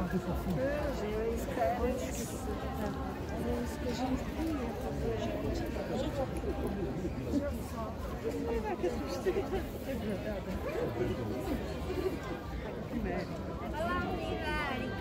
Os caras, isso que a gente queria fazer, gente. Olha que assustador. É verdade. Olá, Milari.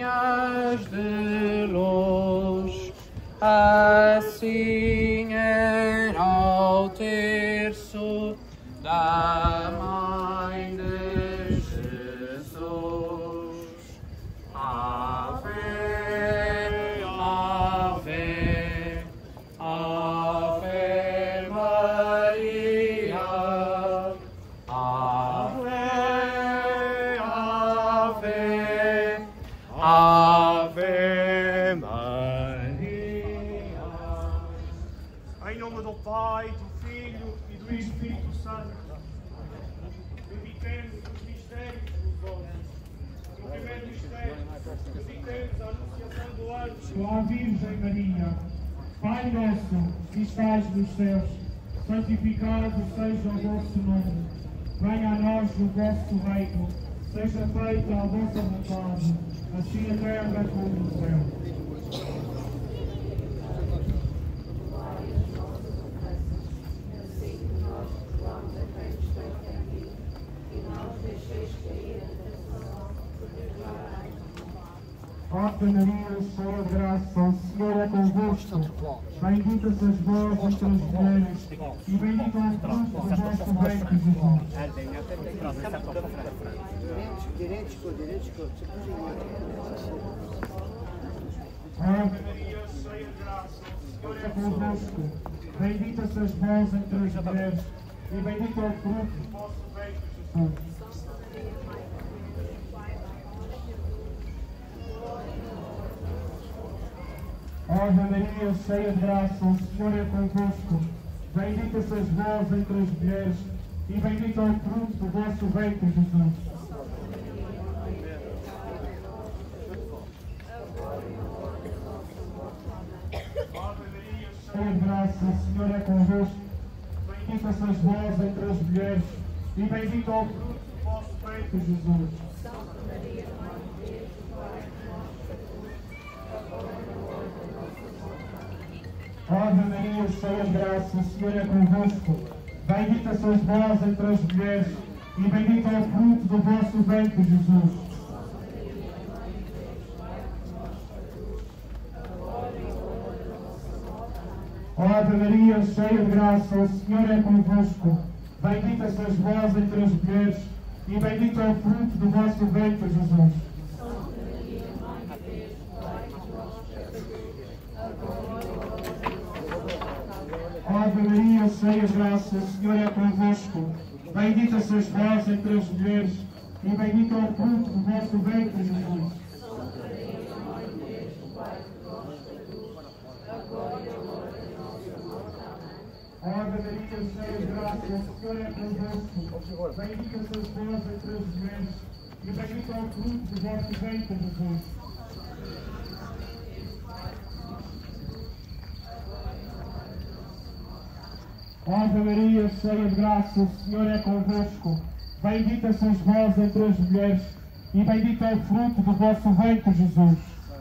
vinhas de luz, assim era o terço da Mãe de Jesus. Ave, Ave, Ave Maria, Ave, Ave, Ave Maria. Em nome do Pai, do Filho e do Espírito Santo, meditemos os mistérios dos homens. No primeiro mistério, meditemos a anunciação do anjo à Virgem Maria. Pai nosso, que estás nos céus, santificado seja o vosso nome. Venha a nós o vosso reino, seja feita a vossa vontade, assim na terra como no céu. Ave Maria, cheia de graça, o Senhor é convosco. Bendita sois vós entre as mulheres, e bendito é o fruto do vosso ventre, Jesus. Ave Maria, cheia de graça, o Senhor é convosco. Bendita sois vós entre as mulheres, e bendito é o fruto do vosso ventre, Jesus. Ave Maria, cheia de graça, o Senhor é convosco. Bendita sois vós entre as mulheres, e bendito é o fruto do vosso ventre, Jesus. Ave Maria, cheia de graça, o Senhor é convosco. Bendita sois vós entre as mulheres, e bendito é o fruto do vosso ventre, Jesus. Ave Maria, cheia de graça, o Senhor é convosco. Bendita sois vós entre as mulheres, e bendito é o fruto do vosso ventre, Jesus. Ave Maria, cheia de graça, o Senhor é convosco. Bendita sois vós entre as mulheres, e bendito é o fruto do vosso ventre, Jesus. Ave Maria, cheia de graça, o Senhor é convosco. Bendita sois vós entre as mulheres, e bendito é o fruto do vosso ventre, Jesus. Ave Maria, cheia de graça, o Senhor é convosco. Bendita sois vós entre as mulheres, e bendito é o fruto do vosso ventre, Jesus. Ave Maria, cheia de graça, o Senhor é convosco. Bendita sois vós entre as mulheres, e bendito é o fruto do vosso ventre, Jesus.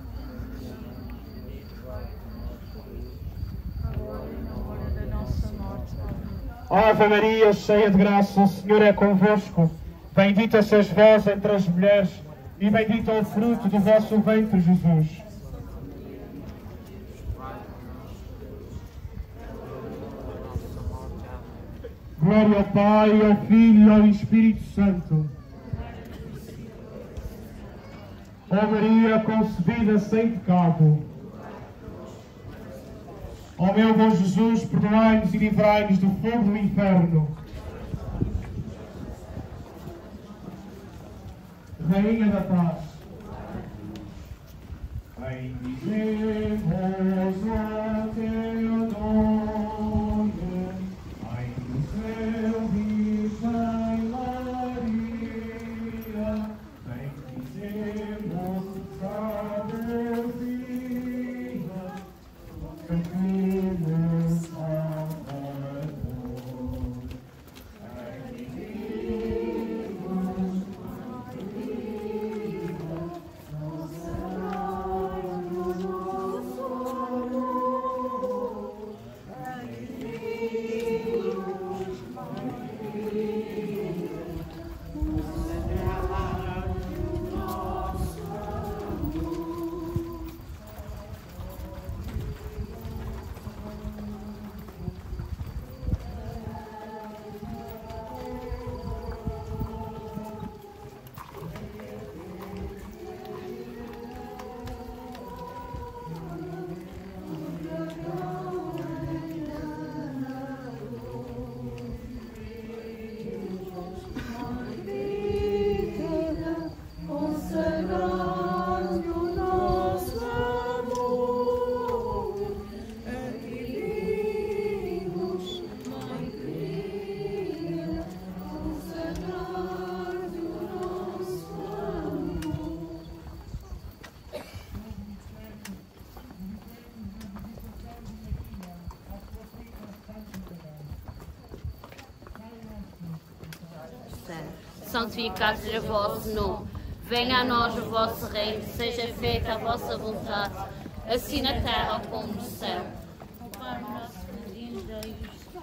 Ave Maria, cheia de graça, o Senhor é convosco. Bendita sois vós entre as mulheres, e bendito é o fruto do vosso ventre, Jesus. Glória ao Pai, ao Filho e ao Espírito Santo. Ó Maria, concebida sem pecado. Ó meu bom Jesus, perdoai-nos e livrai-nos do fogo do inferno. Rainha da Paz. Bendizemos o teu nome. Virgem Maria, bendizemos a Deus, cantimos a Salvador. Bendizemos santificado seja o vosso nome. Venha a nós o vosso reino, seja feita a vossa vontade, assim na terra como no céu. O pão nosso cada dia nos dai.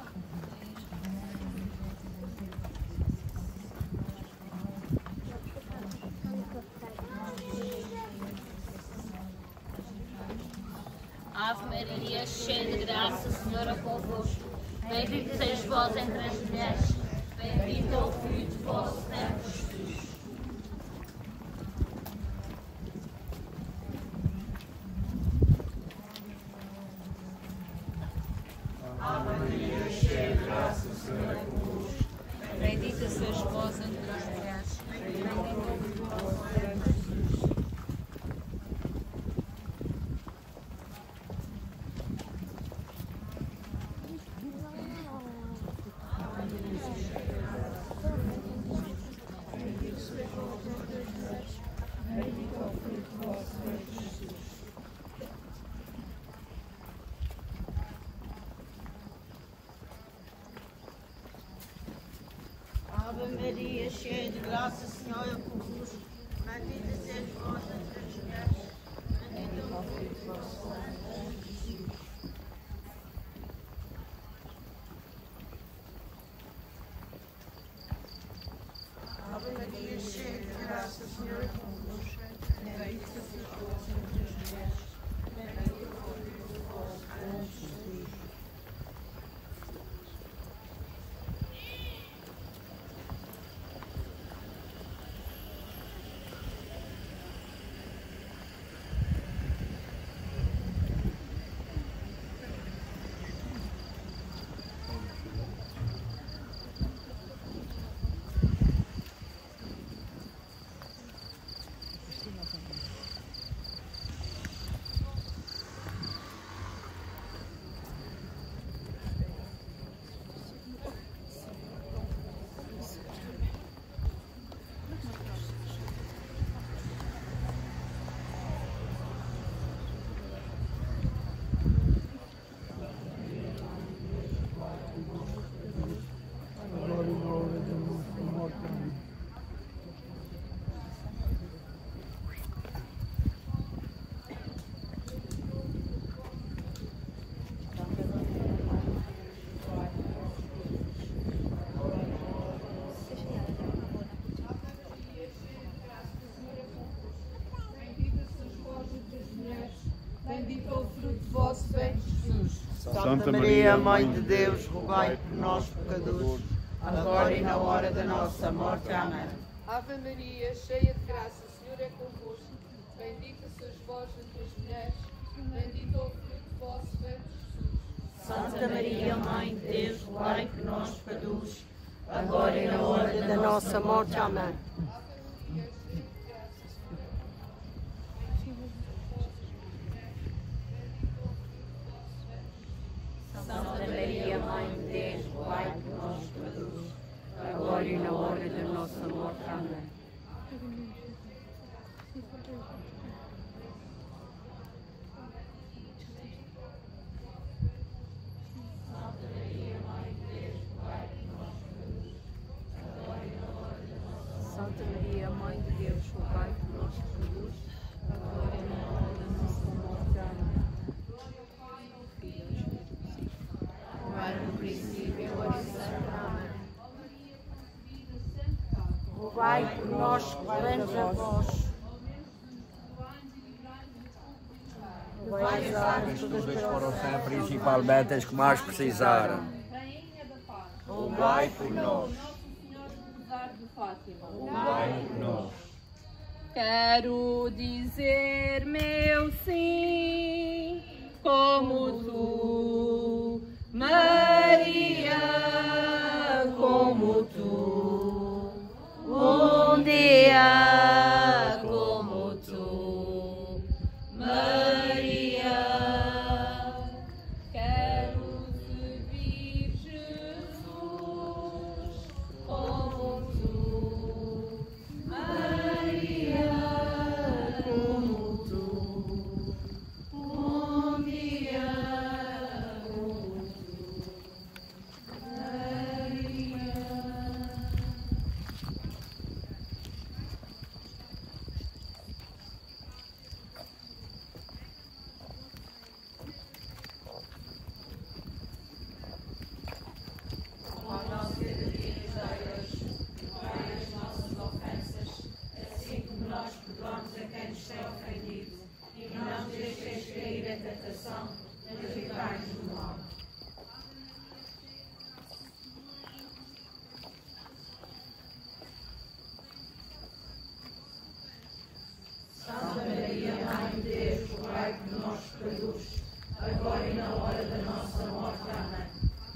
Ave Maria, cheia de graça, o Senhor é convosco. Bendita sois vós entre as mulheres, bendito é o fruto do vosso ventre, Jesus. Ave Maria, cheia de graça, o Senhor é convosco. Bendita sois vós entre as mulheres, bendito é o fruto do vosso ventre, Jesus. Ave Maria, cheia de graça, o Senhor é convosco. Bendita sois vós entre as mulheres, bendito é o fruto do vosso ventre, Jesus. Ave Maria, cheia de graça, o Senhor é convosco. Bendita sois vós entre as mulheres, bendito é o fruto do vosso ventre, Jesus. Bendito é o fruto do vosso ventre, Jesus. Santa Maria, Mãe de Deus, rogai por nós, pecadores, agora e na hora da nossa morte. Amém. Ave Maria, cheia de graça, o Senhor é convosco. Bendita sois vós entre as mulheres, bendito é o fruto do vosso ventre, Jesus. Santa Maria, Mãe de Deus, rogai por nós, pecadores, agora e na hora da nossa morte. Amém. Santa Maria, Mãe de Deus, rogai por nós, pecadores, agora e na hora da nossa morte. Amém. Santa Maria, Mãe de Deus, rogai por nós, pecadores, agora e na hora da nossa morte. Amém. Como era no princípio, agora e sempre. Amém. Rogai por nós, que cremos a vós. As todas para o céu, principalmente as que mais precisaram. Rogai por nós. Rogai por nós. Quero dizer meu sim, como tu, Maria, como tu, um dia como tu, Maria. Quero servir Jesus, como tu, Maria, como tu, um dia como tu, Maria. tentação, mas livrai-nos do mal. Santa Maria, Mãe de Deus, rogai por nós, pecadores, agora e na hora da nossa morte. Amém.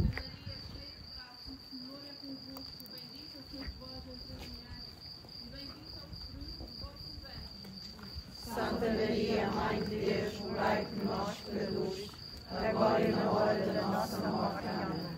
Santa Maria, Mãe de Deus, rogai por nós, pecadores, agora e na hora da nossa morte. Amém.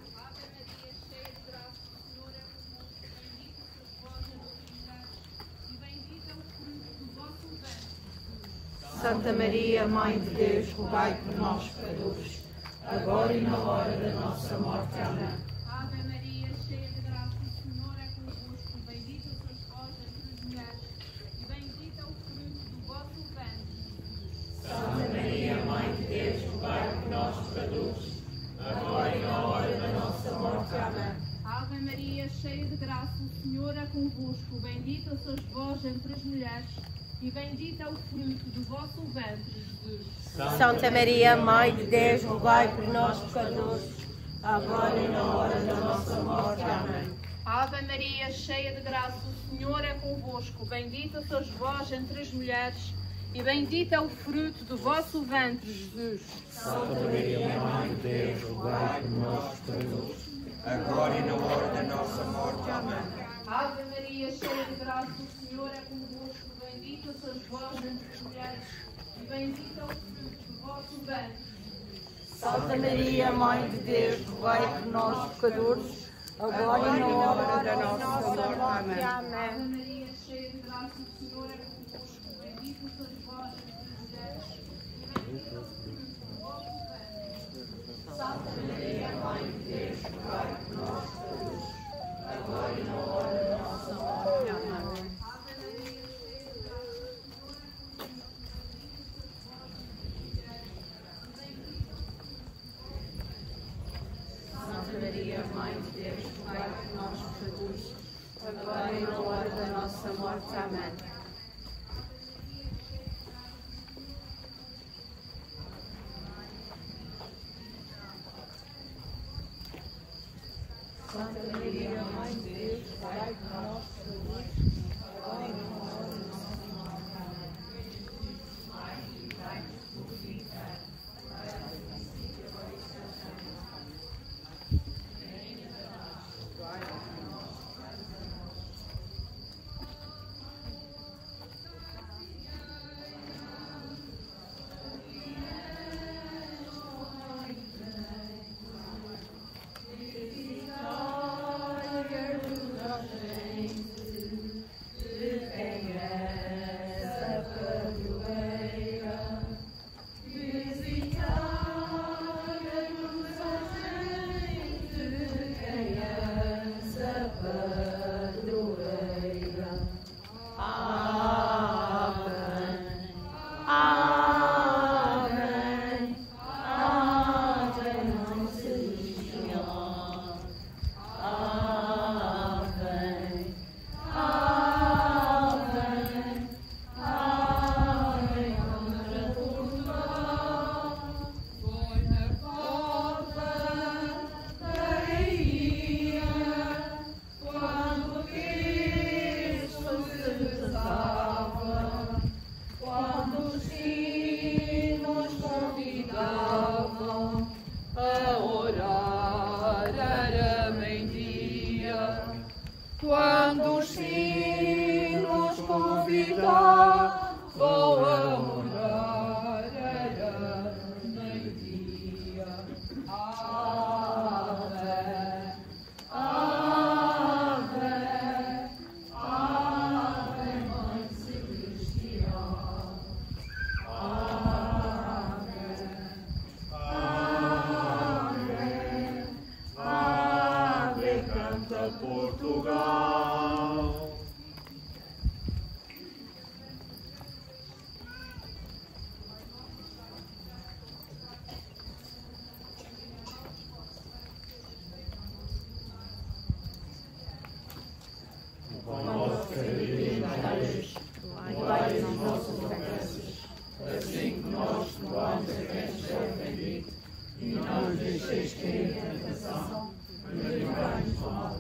Santa Maria, Mãe de Deus, rogai por nós, pecadores, agora e na hora da nossa morte. Amém. Ave Maria, cheia de graça, o Senhor é convosco. Bendita sois vós entre as mulheres, e bendito é o fruto do vosso ventre. Santa Maria, Mãe de Deus, rogai por nós, pecadores, agora e na hora da nossa morte. Amém. Ave Maria, cheia de graça, o Senhor é convosco. Bendita sois vós entre as mulheres, e bendito é o fruto do vosso ventre, Jesus. Santa Maria, Mãe de Deus, rogai por nós, pecadores, agora e na hora da nossa morte. Amém. Ave Maria, cheia de graça, o Senhor é convosco. Bendita sois vós entre as mulheres, e bendito é o fruto do vosso ventre, Jesus. Santa Maria, Mãe de Deus, rogai por nós, pecadores, agora e na hora da nossa morte. Amém. Ave Maria, cheia de graça, o Senhor é convosco. Bendita sois vós entre as mulheres, e bendito é o fruto do vosso ventre. Santa Maria, Mãe de Deus, rogai por nós, pecadores, agora e na hora da nossa morte. Amém. Ave Maria, cheia de graça, o Senhor é convosco. Bendita sois vós entre as mulheres, e bendito é o fruto do vosso ventre. Santa Maria, Mãe de Deus, rogai por nós, pecadores, agora e na hora da nossa morte. Amém. Santa Maria, Mãe de Deus, rogai por nós, pecadores, agora e na hora da nossa morte. Amém. Santa Maria, Mãe de Deus, rogai por nós, pecadores, agora e na hora da nossa morte. Quando os sinos convidavam a orar, era meio-dia. Ave, ave, ave, Mãe Celestial. Ave, ave, ave, canta Portugal. Nosso querido Deus, guarde as nossas ofensas, assim nós louvamos a quem seja bendito, e não nos deixeis cair em tentação, mas livrai-nos do mal.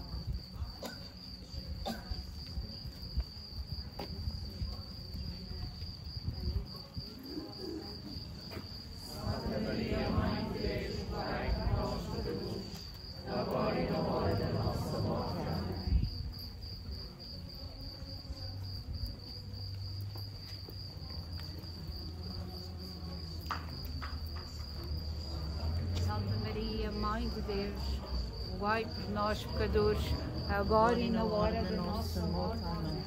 Santa Maria, Mãe de Deus, rogai por nós, pecadores, agora e na hora da nossa morte. Amém.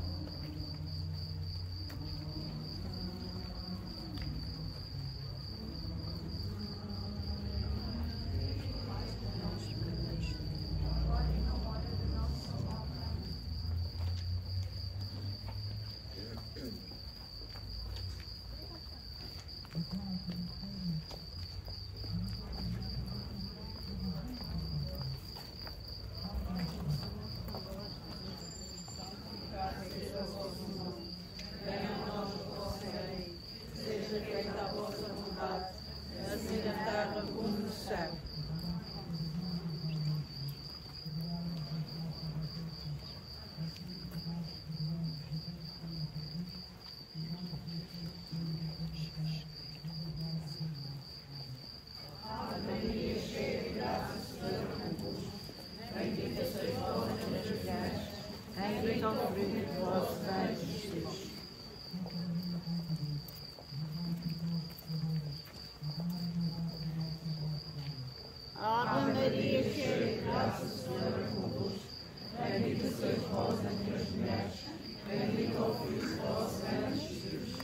Ave Maria, cheia de graça, o Senhor é convosco. Bendita sois vós entre as mulheres, bendito é o fruto do vosso ventre, Jesus.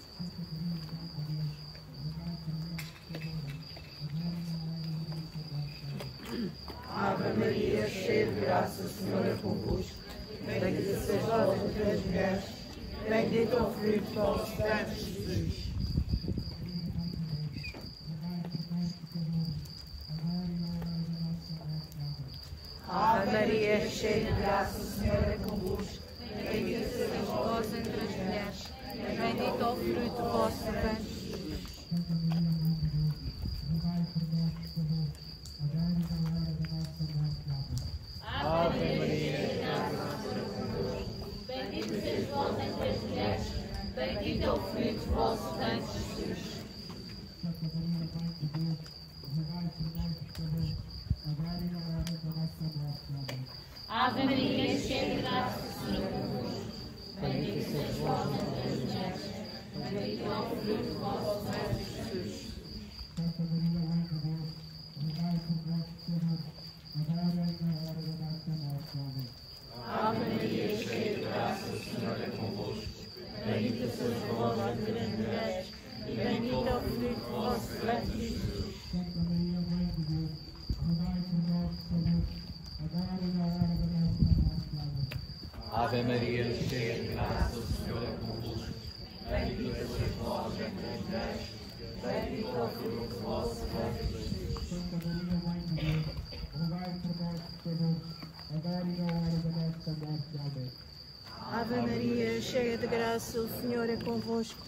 Ave Maria, cheia de graça, o Senhor é convosco. Bendita sois vós entre as mulheres, bendito é o fruto do vosso ventre, Jesus. Ave Maria, cheia de graça, o Senhor é convosco. Bendita sois vós entre as mulheres, bendito é o fruto do vosso ventre, Jesus. Ave Maria, cheia de graça, o Senhor é convosco. Bendita sois vós entre as mulheres, bendito é o fruto do vosso ventre, Jesus. Ave Maria, cheia de graça, o Senhor é convosco. Bendita sois vós entre as mulheres, bendito é o fruto do vosso ventre, Jesus. Santa Maria, Mãe de Deus, rogai por nós, pecadores, agora e na hora da nossa morte. Amém. Ave Maria, cheia de graça, o Senhor é convosco. Bendita sois vós entre as mulheres, e bendito é o fruto do vosso ventre, Jesus. Santa Maria, Mãe de Deus, rogai por nós, pecadores, agora e na hora da nossa morte. Amém. Ave Maria, cheia de graça, o Senhor é convosco. Bendita sois vós entre as mulheres, bendito é o fruto do vosso ventre, Jesus. Santa Maria, Mãe de Deus, rogai por nós, pecadores, agora e na hora da nossa morte. Amém. Ave Maria, cheia de graça, o Senhor é convosco.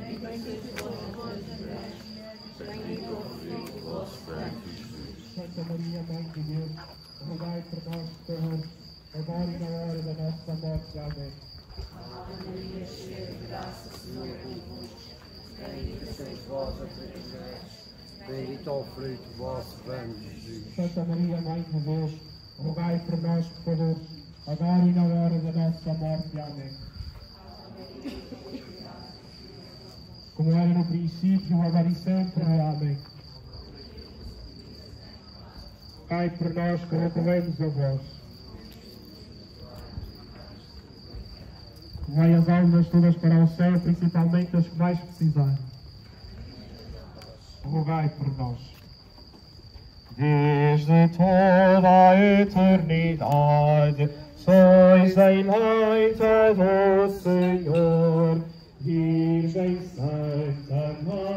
Santa Maria, Mãe de Deus, rogai por nós, pecadores, agora e na hora da nossa morte. Amém. Ave Maria, cheia de graça, o Senhor é convosco. Bendita sois vós entre as mulheres, bendito é o fruto do vosso ventre, Jesus. Santa Maria, Mãe de Deus, rogai por nós, pecadores, agora e na hora da nossa morte. Amém. Como era no princípio, agora e sempre. Amém. Pai, por nós que recorremos a vós. Vai as almas todas para o céu, principalmente as que mais precisarem. Rogai por nós. Desde toda a eternidade, sois a eleita do Senhor, Virgem Santa Mãe.